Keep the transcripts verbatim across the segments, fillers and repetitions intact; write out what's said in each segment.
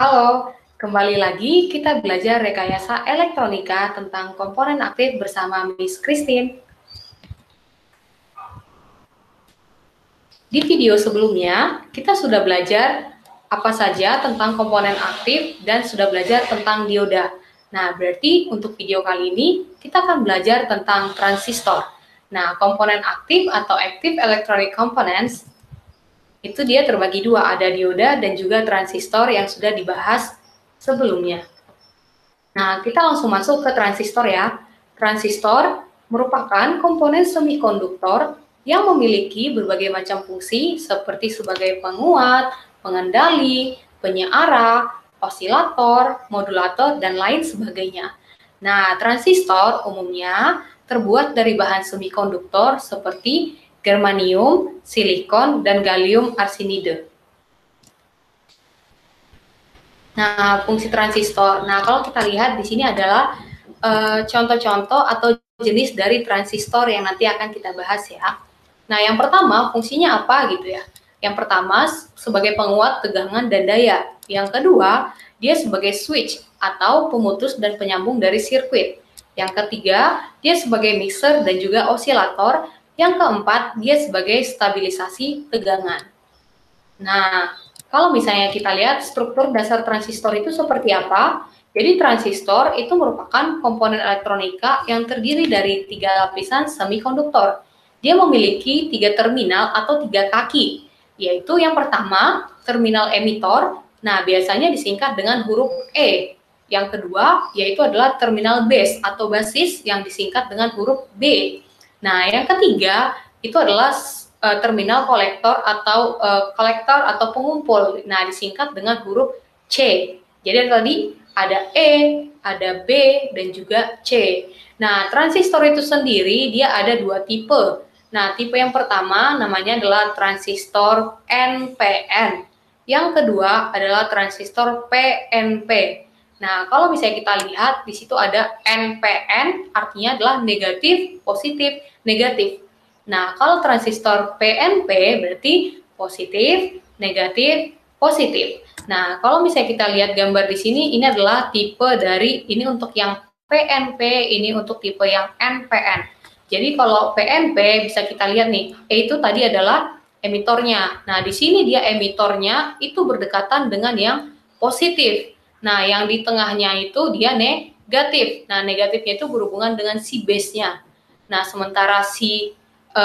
Halo, kembali lagi kita belajar rekayasa elektronika tentang komponen aktif bersama Miss Christine. Di video sebelumnya, kita sudah belajar apa saja tentang komponen aktif dan sudah belajar tentang dioda. Nah, berarti untuk video kali ini, kita akan belajar tentang transistor. Nah, komponen aktif atau active electronic components, itu dia terbagi dua, ada dioda dan juga transistor yang sudah dibahas sebelumnya. Nah, kita langsung masuk ke transistor ya. Transistor merupakan komponen semikonduktor yang memiliki berbagai macam fungsi seperti sebagai penguat, pengendali, penyeara, osilator, modulator, dan lain sebagainya. Nah, transistor umumnya terbuat dari bahan semikonduktor seperti germanium, silikon, dan gallium arsenide. Nah, fungsi transistor. Nah, kalau kita lihat di sini adalah contoh-contoh uh, atau jenis dari transistor yang nanti akan kita bahas ya. Nah, yang pertama fungsinya apa gitu ya? Yang pertama sebagai penguat tegangan dan daya. Yang kedua, dia sebagai switch atau pemutus dan penyambung dari sirkuit. Yang ketiga, dia sebagai mixer dan juga osilator. Yang keempat, dia sebagai stabilisasi tegangan. Nah, kalau misalnya kita lihat struktur dasar transistor itu seperti apa, jadi transistor itu merupakan komponen elektronika yang terdiri dari tiga lapisan semikonduktor. Dia memiliki tiga terminal atau tiga kaki, yaitu yang pertama terminal emitor, nah biasanya disingkat dengan huruf E. Yang kedua yaitu adalah terminal base atau basis yang disingkat dengan huruf B. Nah, yang ketiga itu adalah Uh, terminal kolektor atau uh, kolektor atau pengumpul. Nah, disingkat dengan huruf C. Jadi tadi ada E, ada B, dan juga C. Nah, transistor itu sendiri dia ada dua tipe. Nah, tipe yang pertama namanya adalah transistor N P N. Yang kedua adalah transistor P N P. Nah, kalau misalnya kita lihat di situ ada N P N artinya adalah negatif, positif, negatif. Nah, kalau transistor P N P berarti positif, negatif, positif. Nah, kalau misalnya kita lihat gambar di sini, ini adalah tipe dari, ini untuk yang P N P, ini untuk tipe yang N P N. Jadi kalau P N P bisa kita lihat nih, E itu tadi adalah emitornya. Nah, di sini dia emitornya itu berdekatan dengan yang positif. Nah, yang di tengahnya itu dia negatif. Nah, negatifnya itu berhubungan dengan si base-nya. Nah, sementara si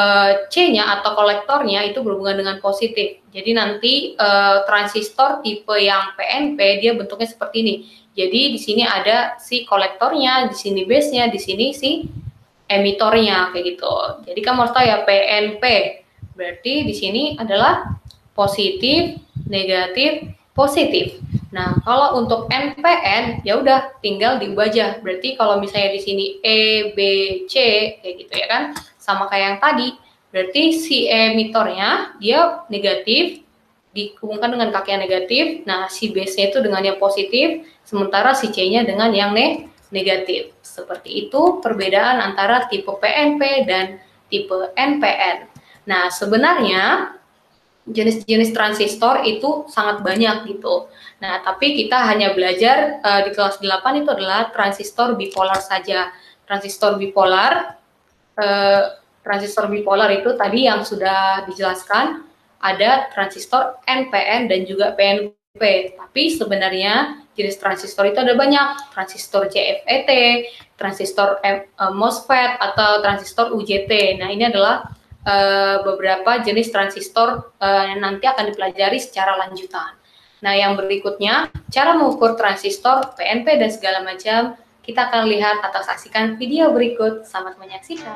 C-nya atau kolektornya itu berhubungan dengan positif. Jadi nanti uh, transistor tipe yang P N P dia bentuknya seperti ini. Jadi di sini ada si kolektornya, di sini base-nya, di sini si emitornya kayak gitu. Jadi kamu harus tahu ya P N P. Berarti di sini adalah positif, negatif, positif. Nah, kalau untuk N P N ya udah tinggal diubah aja. Berarti kalau misalnya di sini E, B, C kayak gitu ya kan, sama kayak yang tadi. Berarti si emitornya dia negatif dihubungkan dengan kaki yang negatif. Nah, si base-nya itu dengan yang positif, sementara si C-nya dengan yang ne negatif. Seperti itu perbedaan antara tipe P N P dan tipe N P N. Nah, sebenarnya jenis-jenis transistor itu sangat banyak gitu. Nah, tapi kita hanya belajar uh, di kelas delapan itu adalah transistor bipolar saja. Transistor bipolar, uh, transistor bipolar itu tadi yang sudah dijelaskan, ada transistor N P N dan juga P N P. Tapi sebenarnya jenis transistor itu ada banyak. Transistor J F E T, transistor uh, MOSFET, atau transistor U J T. Nah, ini adalah Uh, beberapa jenis transistor uh, yang nanti akan dipelajari secara lanjutan. Nah, yang berikutnya, cara mengukur transistor, P N P, dan segala macam, kita akan lihat atau saksikan video berikut. Selamat menyaksikan.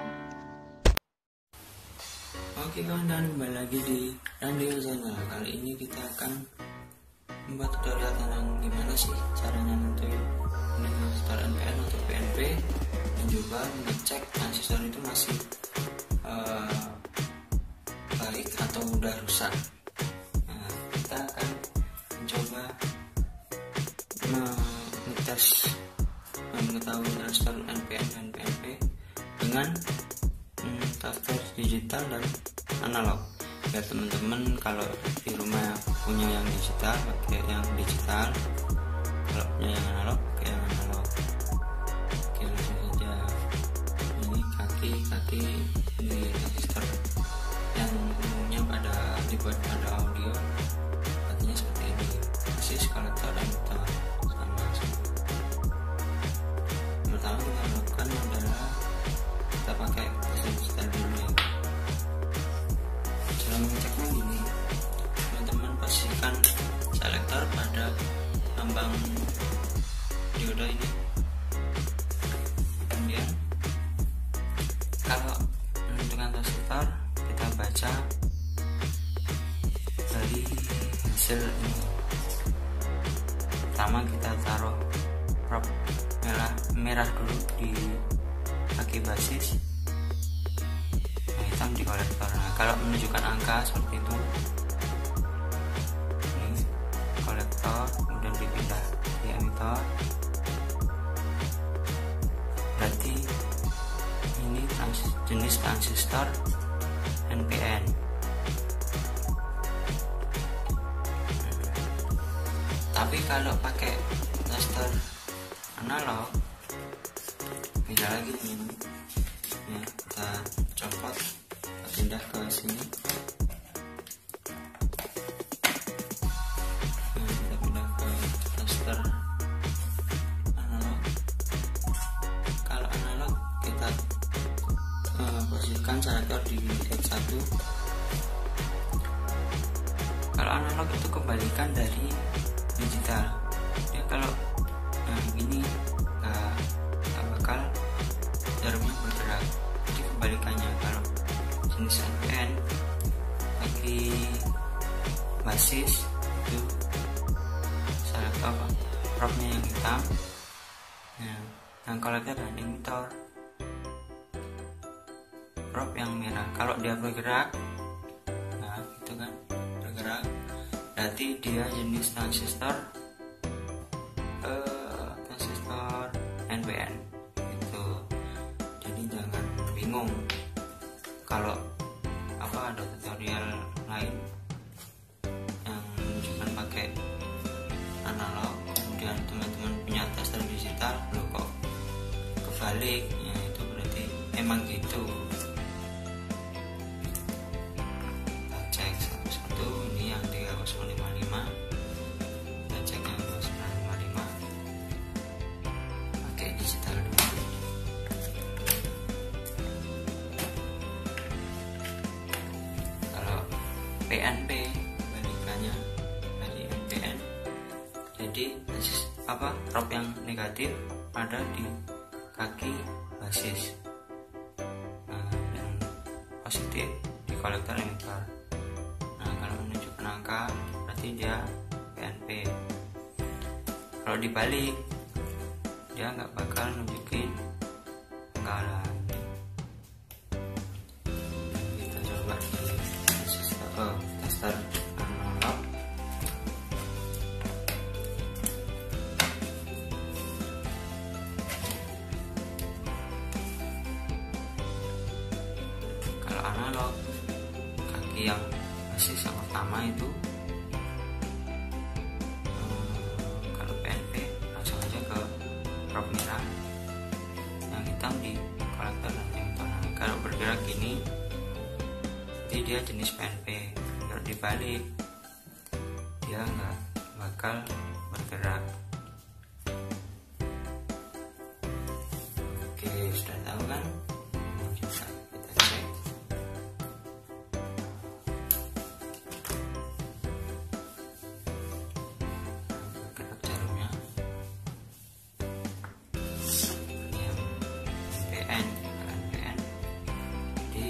Oke kawan, dan kembali lagi di Radio Zona. Kali ini kita akan membuat tutorial tentang gimana sih caranya nentuin transistor N P N atau P N P, dan juga mengecek transistor itu masih uh, baik atau udah rusak. Nah, kita akan mencoba mengetes mengetahui transistor N P N dan P N P dengan hmm, transistor digital dan analog. Biar teman-teman kalau di rumah punya yang digital, pakai yang digital. lambang dioda ini. Kemudian kalau menentukan transistor, kita baca dari hasil ini. Pertama kita taruh prop merah merah dulu di kaki basis, yang hitam di kolektor. Nah, kalau menunjukkan angka seperti itu, ini kolektor, kemudian dipindah di emitter, berarti ini trans, jenis transistor N P N. Tapi kalau pakai transistor analog beda lagi teman-teman. Ya, kita copot, kita pindah ke sini. Nah, kita pindah ke transistor analog. Kalau analog kita uh, posisikan selektor di X satu. Kalau analog itu kebalikan dari digital. Ya, kalau nah, gini nggak nggak bakal jarumnya bergerak. Jadi kebalikannya, kalau jenis N P N bagi basis itu selektor apa propnya yang hitam, nah, yang kolektor dan emitter prop yang merah. Kalau dia bergerak, nah itu kan bergerak, berarti dia jenis transistor eh, transistor N P N itu. Jadi jangan bingung kalau apa ada tutorial lain yang menunjukkan pakai analog, kemudian teman-teman punya tester digital, loh kok kebalik ya, itu berarti emang gitu. P N P kebalikannya dari N P N. Jadi apa prop yang negatif ada di kaki basis, nah, dan positif di kolektor emitter. Nah, kalau menunjukkan angka berarti dia P N P. Kalau dibalik dia nggak bakal nunjukin angka lain. Kita coba di Oh, tester analog. Kalau analog, kaki yang basis yang pertama itu hmm, kalau P N P langsung aja ke prop merah, yang hitam di kolektor dan emitter. Kalau bergerak gini, jadi dia jenis P N P. Kalau dibalik dia nggak bakal bergerak. Oke, sudah tahu kan? Kita, kita cek. Gerak jarumnya. Ini yang N P N, N P N di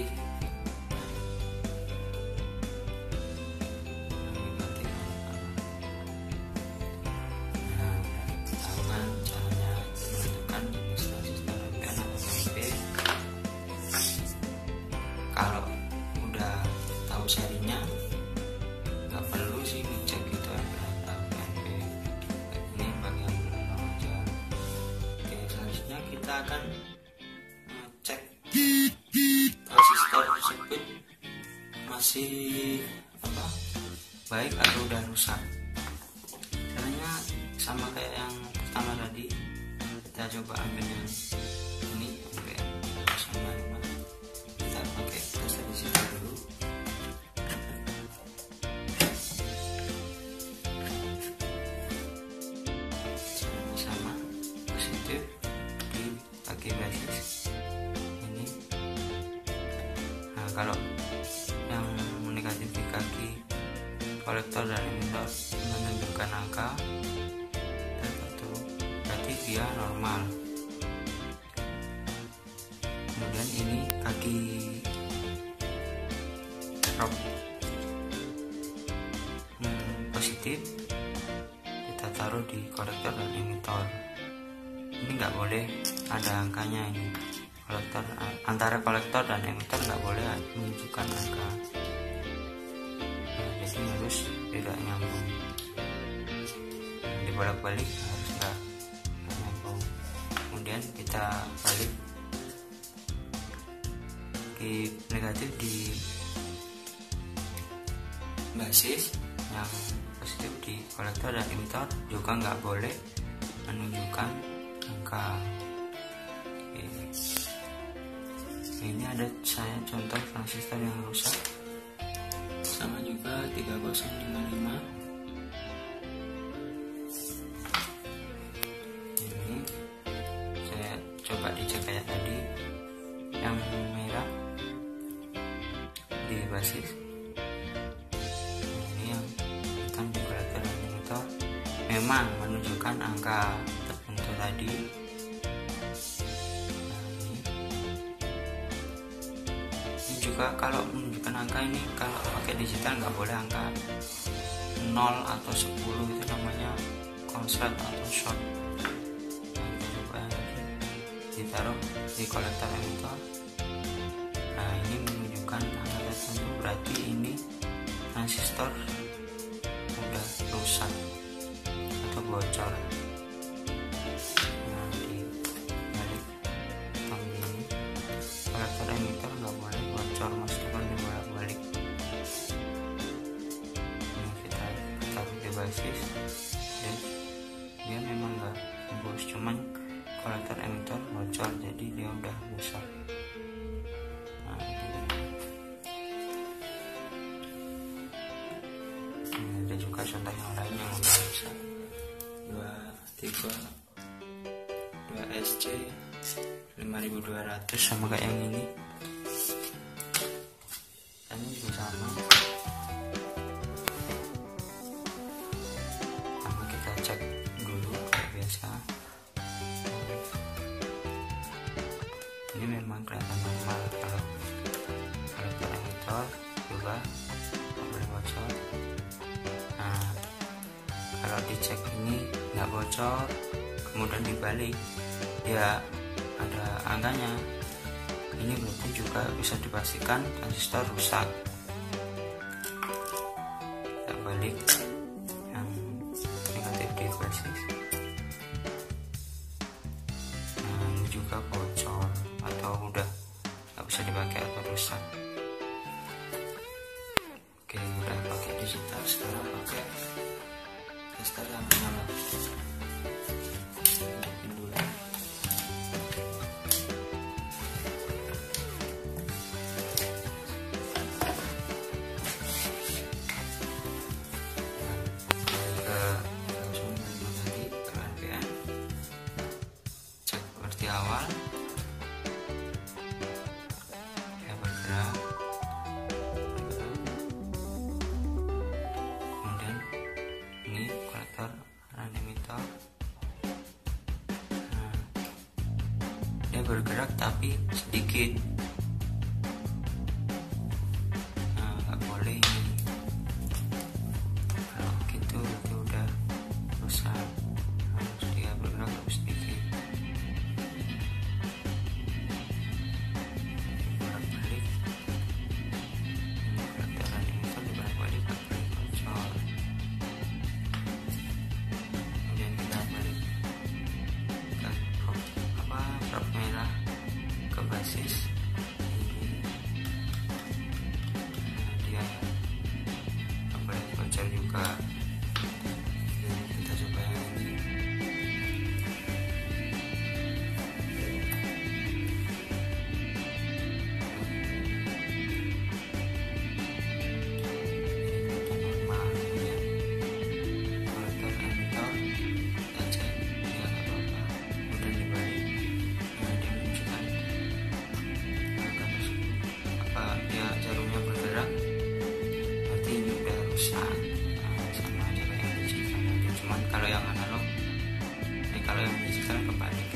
kalau udah tahu serinya nggak perlu sih ngecek gitu aja tahu P N P. Ini bagian belum aja. Oke, selanjutnya kita akan cek transistor tersebut masih apa baik atau udah rusak. Caranya sama kayak yang pertama tadi, kita coba ambil yang ini oke sama lima. Kita pakai tester di sini dulu. Sama-sama positif di kaki basis ini. Nah, kalau yang negatif di kaki kolektor dan emitter menunjukkan angka, berarti dia normal. Kemudian ini kaki probe hmm, positif kita taruh di kolektor dan emitor. Ini nggak boleh ada angkanya, ini kolektor antara kolektor dan emitor nggak boleh menunjukkan angka. Nah, jadi harus tidak nyambung, nah, dibolak-balik harus nggak nyambung. Kemudian kita balik di negatif di basis, yang positif di kolektor dan emitor juga nggak boleh menunjukkan angka. Oke. Ini ada saya contoh transistor yang rusak, sama juga tiga nol lima lima. Ini saya coba dicek kayak tadi, yang merah di basis, ini yang hitam di kolektor dan emitor memang menunjukkan angka tertentu tadi. Nah, ini. ini juga kalau menunjukkan angka ini, kalau pakai digital nggak boleh angka nol atau sepuluh, itu namanya konslet atau short. Nah, kita coba yang tadi ditaruh di kolektor emitor. Nah, ini menunjukkan angka tertentu, berarti ini transistor udah rusak atau bocor. Nah, di balik tombol ini kolektor emitor nggak boleh bocor, meskipun dibolak-balik. Ini kita taruh di basis dan dia memang nggak tembus, cuman kolektor emitor bocor, jadi dia udah rusak. Nah, ini. Ini ada juga contoh yang lain yang udah rusak. dua tiga dua S C lima ribu dua ratus sama kayak yang ini. Ini juga sama. Sama kita cek dulu kayak biasa. Ini memang kelihatan normal, kalau kolektor emitor juga nggak boleh bocor. Nah, kalau dicek ini nggak bocor, kemudian dibalik ya ada angkanya, ini berarti juga bisa dipastikan transistor rusak. Kita balik yang negatif di basis. Nah, ini juga bocor atau udah nggak bisa dipakai atau rusak. Oke, udah pakai digital, sekarang pakai tester yang analog. Mungkin dulu. Ke langsung tadi ke N P N, cek seperti awal. Ya, bergerak. Kemudian ini kolektor dan emitor. Nah, dia bergerak tapi sedikit. Nah, nggak boleh ini. Kalau gitu itu udah rusak. Harus dia bergerak tapi sedikit. Bolak-balik. Ini kolektor dan emitor dibolak-balik nggak boleh bocor. Kemudian kita balik ke probe apa probe merah ke basis. Ini nah, dia nggak boleh bocor juga. Jadi kita coba yang ini. Ini normal ya. Kolektor emitor kita cek dia nggak apa-apa, kemudian dibalik. Nah, dia menunjukkan angka tersebut, apa dia jarumnya bergerak, berarti ini udah rusak. Nah, sama aja kayak yang digital tadi, cuman kalau yang analog, eh, kalau sekarang kepada